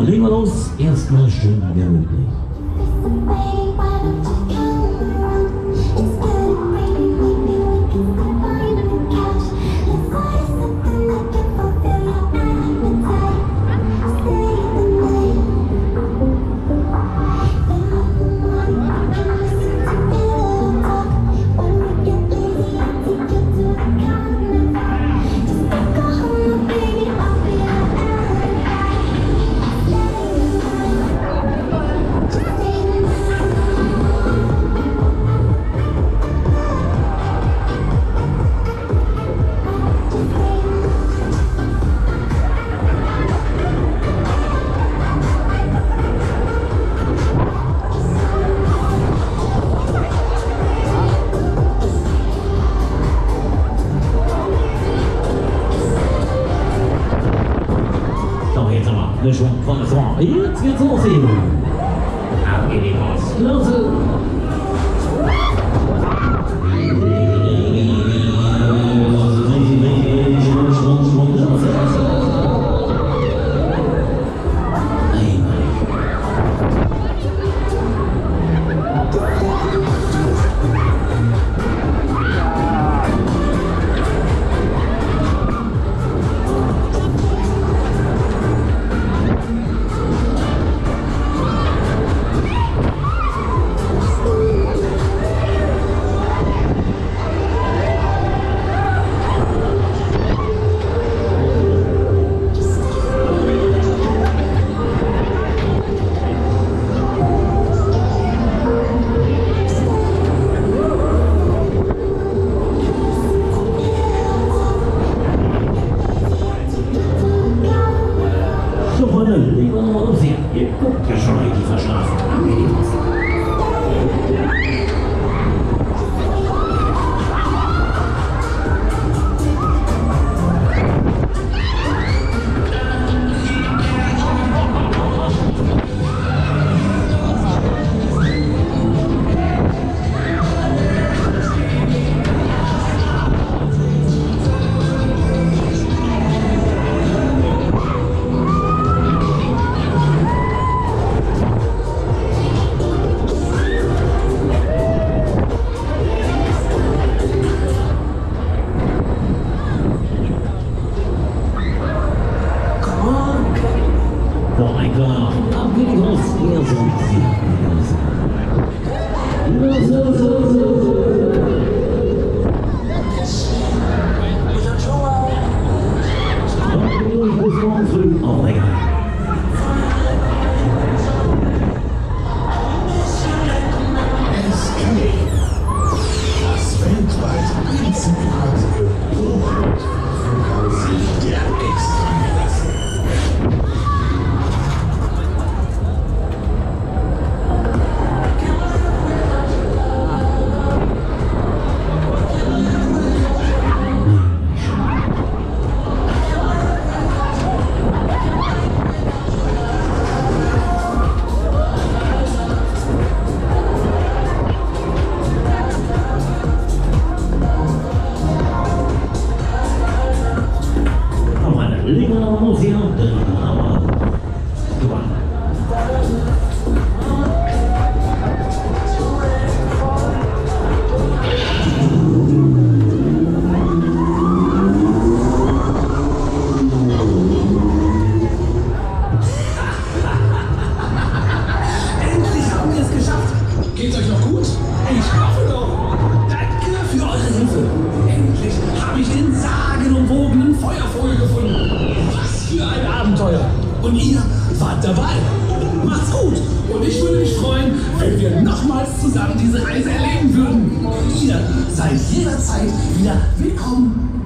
legen wir los. Erstmal schön gemütlich. De schwung van de zwaan. Jetzt geht's los hier. Ab in die Post. Los! Ihr guckt ja schon richtig verschlafen. Oh mein Gott, ab geht die los. Hier sind sie. Oh mein Gott. Das weltweit einzigartige Flughafen der Extraklasse. Legen wir noch los hier. Aber gewonnen. Endlich haben wir es geschafft. Geht's euch noch gut? Ich hoffe doch. Danke für eure Hilfe. Endlich habe ich den sagenumwobenen Feuervogel gefunden. Was für ein Abenteuer. Und ihr wart dabei. Macht's gut. Und ich würde mich freuen, wenn wir nochmals zusammen diese Reise erleben würden. Ihr seid jederzeit wieder willkommen.